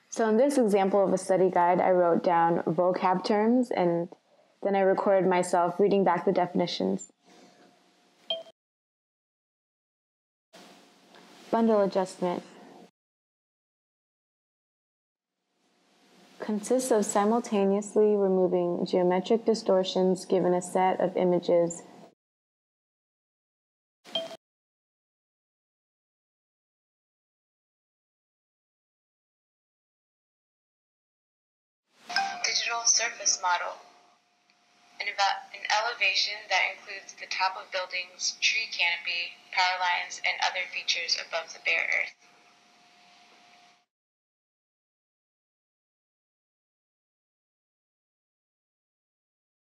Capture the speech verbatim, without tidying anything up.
So in this example of a study guide, I wrote down vocab terms and then I recorded myself reading back the definitions. Bundle adjustment consists of simultaneously removing geometric distortions given a set of images digital surface model, an, an elevation that includes the top of buildings, tree canopy, power lines, and other features above the bare earth.